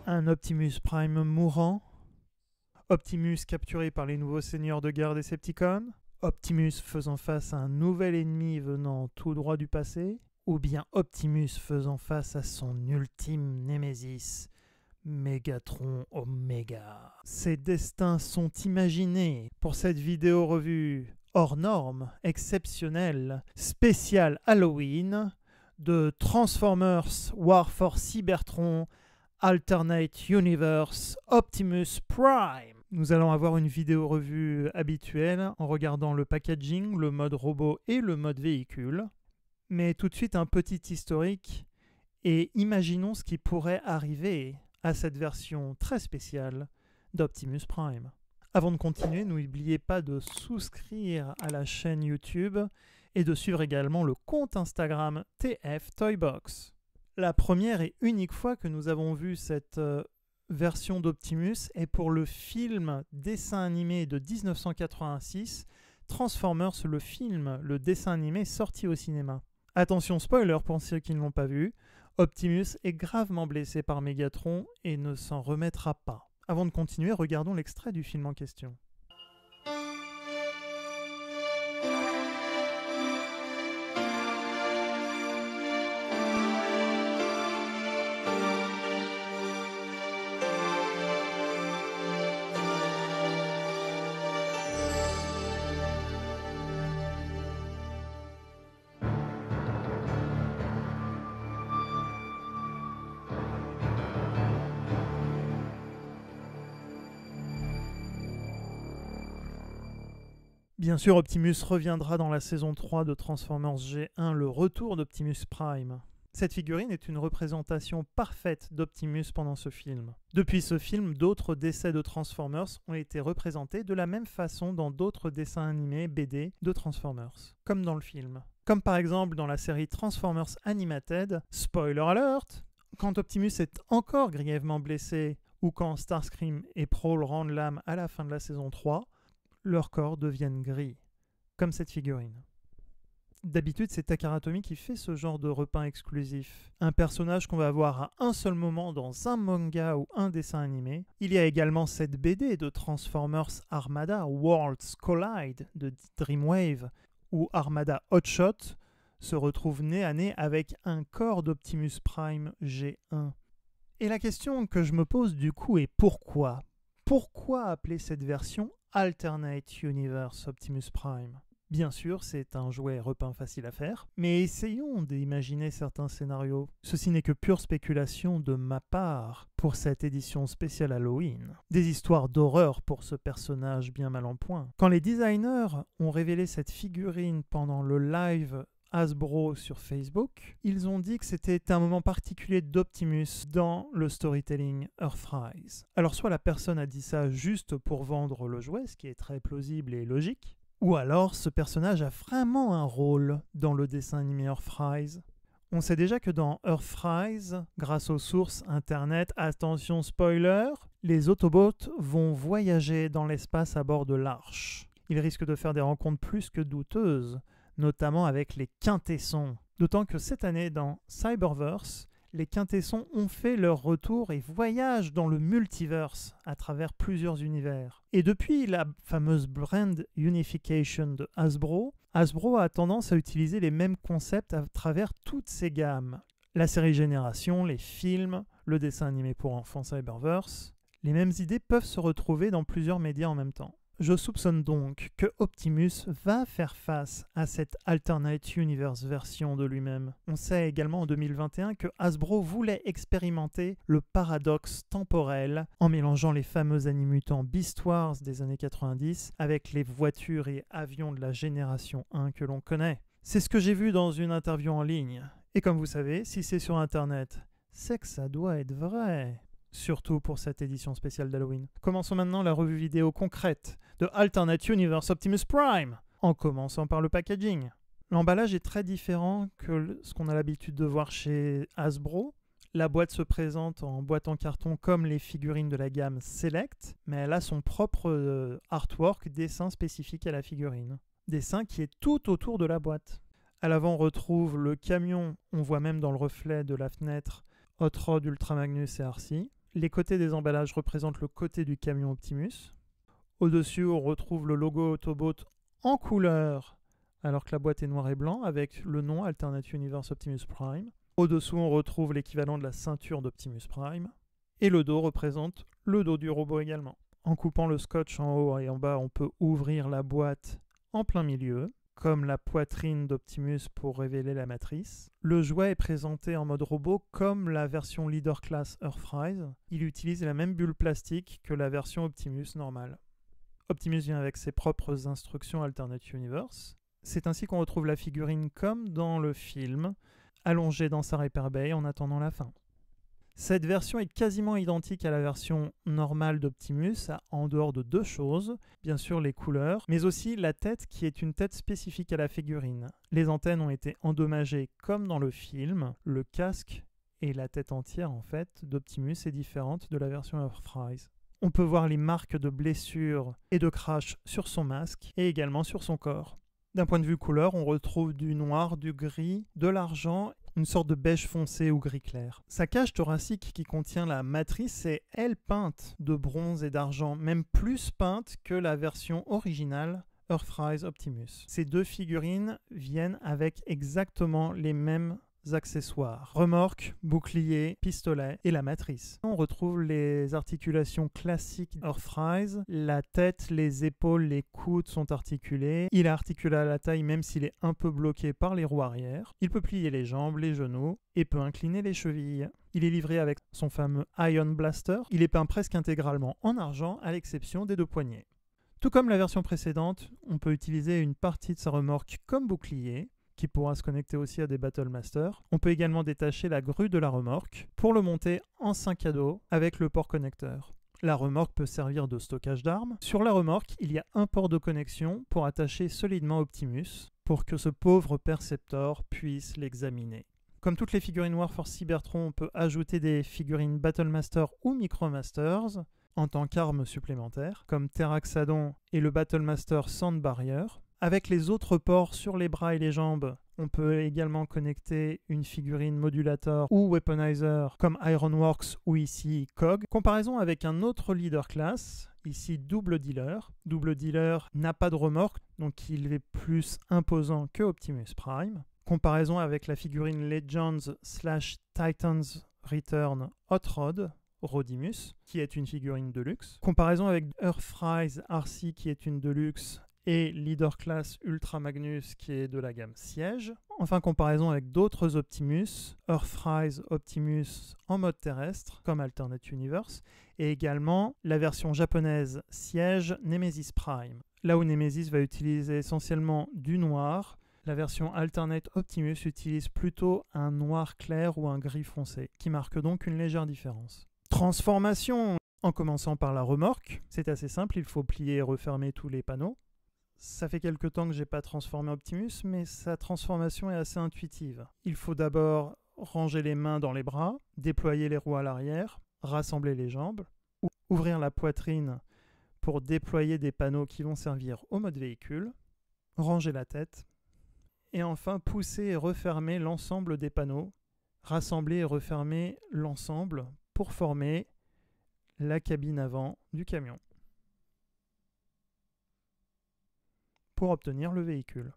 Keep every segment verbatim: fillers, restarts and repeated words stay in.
Un Optimus Prime mourant, Optimus capturé par les nouveaux seigneurs de guerre Decepticons, Optimus faisant face à un nouvel ennemi venant tout droit du passé, ou bien Optimus faisant face à son ultime némésis, Megatron Omega. Ces destins sont imaginés pour cette vidéo revue hors norme, exceptionnelle, spéciale Halloween de Transformers War for Cybertron Alternate Universe Optimus Prime. Nous allons avoir une vidéo revue habituelle en regardant le packaging, le mode robot et le mode véhicule. Mais tout de suite un petit historique et imaginons ce qui pourrait arriver à cette version très spéciale d'Optimus Prime. Avant de continuer, n'oubliez pas de souscrire à la chaîne YouTube et de suivre également le compte Instagram T F Toybox. La première et unique fois que nous avons vu cette euh, version d'Optimus est pour le film dessin animé de dix-neuf cent quatre-vingt-six, Transformers, le film, le dessin animé sorti au cinéma. Attention spoiler pour ceux qui ne l'ont pas vu, Optimus est gravement blessé par Megatron et ne s'en remettra pas. Avant de continuer, regardons l'extrait du film en question. Bien sûr, Optimus reviendra dans la saison trois de Transformers G un, le retour d'Optimus Prime. Cette figurine est une représentation parfaite d'Optimus pendant ce film. Depuis ce film, d'autres décès de Transformers ont été représentés de la même façon dans d'autres dessins animés B D de Transformers, comme dans le film. Comme par exemple dans la série Transformers Animated, spoiler alert, quand Optimus est encore grièvement blessé ou quand Starscream et Prowl rendent l'âme à la fin de la saison trois, leurs corps deviennent gris, comme cette figurine. D'habitude, c'est Takara Tomy qui fait ce genre de repeint exclusif. Un personnage qu'on va voir à un seul moment dans un manga ou un dessin animé. Il y a également cette B D de Transformers Armada, Worlds Collide de Dreamwave, où Armada Hotshot se retrouve nez à nez avec un corps d'Optimus Prime G un. Et la question que je me pose du coup est pourquoi ? Pourquoi appeler cette version Alternate Universe Optimus Prime ? Bien sûr, c'est un jouet repeint facile à faire, mais essayons d'imaginer certains scénarios. Ceci n'est que pure spéculation de ma part pour cette édition spéciale Halloween. Des histoires d'horreur pour ce personnage bien mal en point. Quand les designers ont révélé cette figurine pendant le live Hasbro sur Facebook, ils ont dit que c'était un moment particulier d'Optimus dans le storytelling Earthrise. Alors soit la personne a dit ça juste pour vendre le jouet, ce qui est très plausible et logique, ou alors ce personnage a vraiment un rôle dans le dessin animé Earthrise. On sait déjà que dans Earthrise, grâce aux sources internet, attention spoiler, les Autobots vont voyager dans l'espace à bord de l'Arche. Ils risquent de faire des rencontres plus que douteuses, notamment avec les Quintessons. D'autant que cette année, dans Cyberverse, les Quintessons ont fait leur retour et voyagent dans le multiverse à travers plusieurs univers. Et depuis la fameuse brand unification de Hasbro, Hasbro a tendance à utiliser les mêmes concepts à travers toutes ses gammes. La série Génération, les films, le dessin animé pour enfants Cyberverse. Les mêmes idées peuvent se retrouver dans plusieurs médias en même temps. Je soupçonne donc que Optimus va faire face à cette Alternate Universe version de lui-même. On sait également en deux mille vingt et un que Hasbro voulait expérimenter le paradoxe temporel en mélangeant les fameux animutants Beast Wars des années quatre-vingt-dix avec les voitures et avions de la génération un que l'on connaît. C'est ce que j'ai vu dans une interview en ligne. Et comme vous savez, si c'est sur internet, c'est que ça doit être vrai. Surtout pour cette édition spéciale d'Halloween. Commençons maintenant la revue vidéo concrète de Alternate Universe Optimus Prime, en commençant par le packaging. L'emballage est très différent que ce qu'on a l'habitude de voir chez Hasbro. La boîte se présente en boîte en carton comme les figurines de la gamme Select, mais elle a son propre euh, artwork, dessin spécifique à la figurine. Dessin qui est tout autour de la boîte. À l'avant, on retrouve le camion, on voit même dans le reflet de la fenêtre Hot Rod, Ultra Magnus et R C. Les côtés des emballages représentent le côté du camion Optimus. Au-dessus, on retrouve le logo Autobot en couleur, alors que la boîte est noir et blanc, avec le nom Alternate Universe Optimus Prime. Au-dessous, on retrouve l'équivalent de la ceinture d'Optimus Prime. Et le dos représente le dos du robot également. En coupant le scotch en haut et en bas, on peut ouvrir la boîte en plein milieu, comme la poitrine d'Optimus pour révéler la matrice. Le jouet est présenté en mode robot comme la version Leader Class Earthrise. Il utilise la même bulle plastique que la version Optimus normale. Optimus vient avec ses propres instructions Alternate Universe. C'est ainsi qu'on retrouve la figurine comme dans le film, allongée dans sa Repair Bay en attendant la fin. Cette version est quasiment identique à la version normale d'Optimus, en dehors de deux choses, bien sûr les couleurs, mais aussi la tête qui est une tête spécifique à la figurine. Les antennes ont été endommagées comme dans le film, le casque et la tête entière en fait d'Optimus est différente de la version Earthrise. On peut voir les marques de blessures et de crash sur son masque et également sur son corps. D'un point de vue couleur, on retrouve du noir, du gris, de l'argent, une sorte de beige foncé ou gris clair. Sa cage thoracique qui contient la matrice est, elle, peinte de bronze et d'argent, même plus peinte que la version originale Earthrise Optimus. Ces deux figurines viennent avec exactement les mêmes accessoires. Remorque, bouclier, pistolet et la matrice. On retrouve les articulations classiques Earthrise. La tête, les épaules, les coudes sont articulés. Il est articulé à la taille même s'il est un peu bloqué par les roues arrière. Il peut plier les jambes, les genoux et peut incliner les chevilles. Il est livré avec son fameux Ion Blaster. Il est peint presque intégralement en argent à l'exception des deux poignets. Tout comme la version précédente, on peut utiliser une partie de sa remorque comme bouclier, qui pourra se connecter aussi à des Battle Masters. On peut également détacher la grue de la remorque pour le monter en sac à dos avec le port connecteur. La remorque peut servir de stockage d'armes. Sur la remorque, il y a un port de connexion pour attacher solidement Optimus pour que ce pauvre Perceptor puisse l'examiner. Comme toutes les figurines Warforce Cybertron, on peut ajouter des figurines Battle Master ou Micromasters en tant qu'armes supplémentaires, comme Teraxadon et le Battle Master Sand Barrier. Avec les autres ports sur les bras et les jambes, on peut également connecter une figurine modulator ou weaponizer comme Ironworks ou ici C O G. Comparaison avec un autre leader class, ici Double Dealer. Double Dealer n'a pas de remorque, donc il est plus imposant que Optimus Prime. Comparaison avec la figurine Legends slash Titans Return Hot Rod, Rodimus, qui est une figurine de luxe. Comparaison avec Earthrise R C, qui est une deluxe, et Leader Class Ultra Magnus qui est de la gamme Siège. Enfin, comparaison avec d'autres Optimus, Earthrise Optimus en mode terrestre, comme Alternate Universe, et également la version japonaise Siège Nemesis Prime. Là où Nemesis va utiliser essentiellement du noir, la version Alternate Optimus utilise plutôt un noir clair ou un gris foncé, qui marque donc une légère différence. Transformation, en commençant par la remorque, c'est assez simple, il faut plier et refermer tous les panneaux. Ça fait quelque temps que je n'ai pas transformé Optimus, mais sa transformation est assez intuitive. Il faut d'abord ranger les mains dans les bras, déployer les roues à l'arrière, rassembler les jambes, ouvrir la poitrine pour déployer des panneaux qui vont servir au mode véhicule, ranger la tête, et enfin pousser et refermer l'ensemble des panneaux, rassembler et refermer l'ensemble pour former la cabine avant du camion, pour obtenir le véhicule.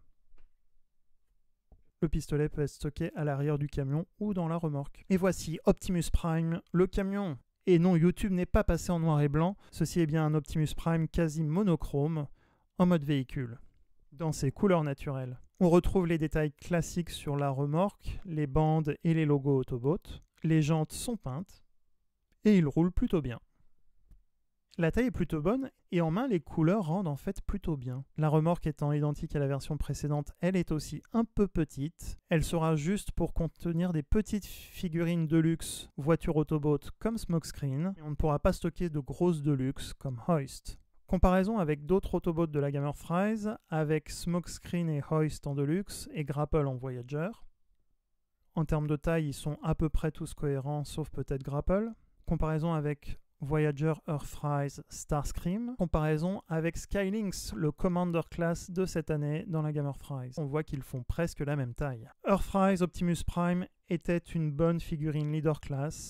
Le pistolet peut être stocké à l'arrière du camion ou dans la remorque. Et voici Optimus Prime, le camion. Et non, YouTube n'est pas passé en noir et blanc, ceci est bien un Optimus Prime quasi monochrome en mode véhicule, dans ses couleurs naturelles. On retrouve les détails classiques sur la remorque, les bandes et les logos Autobot. Les jantes sont peintes et il roule plutôt bien. La taille est plutôt bonne et en main les couleurs rendent en fait plutôt bien. La remorque étant identique à la version précédente, elle est aussi un peu petite. Elle sera juste pour contenir des petites figurines de luxe, voitures Autobot comme Smokescreen. Et on ne pourra pas stocker de grosses de luxe comme Hoist. Comparaison avec d'autres Autobots de la gamme Earthrise, avec Smokescreen et Hoist en Deluxe et Grapple en Voyager. En termes de taille, ils sont à peu près tous cohérents, sauf peut-être Grapple. Comparaison avec Voyager, Earthrise, Starscream. Comparaison avec Skylynx, le Commander Class de cette année dans la gamme Earthrise. On voit qu'ils font presque la même taille. Earthrise Optimus Prime était une bonne figurine Leader Class.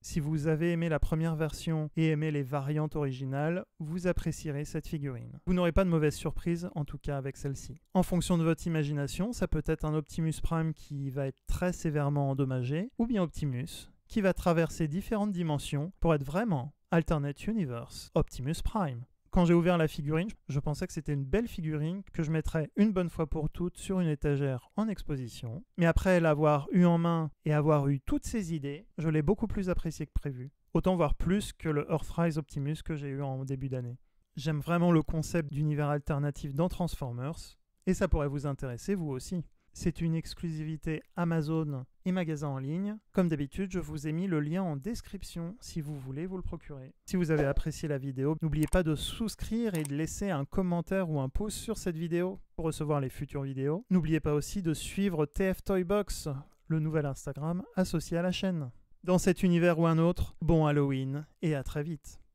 Si vous avez aimé la première version et aimé les variantes originales, vous apprécierez cette figurine. Vous n'aurez pas de mauvaise surprise, en tout cas avec celle-ci. En fonction de votre imagination, ça peut être un Optimus Prime qui va être très sévèrement endommagé, ou bien Optimus, qui va traverser différentes dimensions pour être vraiment Alternate Universe Optimus Prime. Quand j'ai ouvert la figurine, je pensais que c'était une belle figurine que je mettrais une bonne fois pour toutes sur une étagère en exposition. Mais après l'avoir eu en main et avoir eu toutes ces idées, je l'ai beaucoup plus apprécié que prévu. Autant voir plus que le Earthrise Optimus que j'ai eu en début d'année. J'aime vraiment le concept d'univers alternatif dans Transformers, et ça pourrait vous intéresser vous aussi. C'est une exclusivité Amazon et magasin en ligne. Comme d'habitude, je vous ai mis le lien en description si vous voulez vous le procurer. Si vous avez apprécié la vidéo, n'oubliez pas de souscrire et de laisser un commentaire ou un pouce sur cette vidéo pour recevoir les futures vidéos. N'oubliez pas aussi de suivre T F Toy Box, le nouvel Instagram associé à la chaîne. Dans cet univers ou un autre, bon Halloween et à très vite.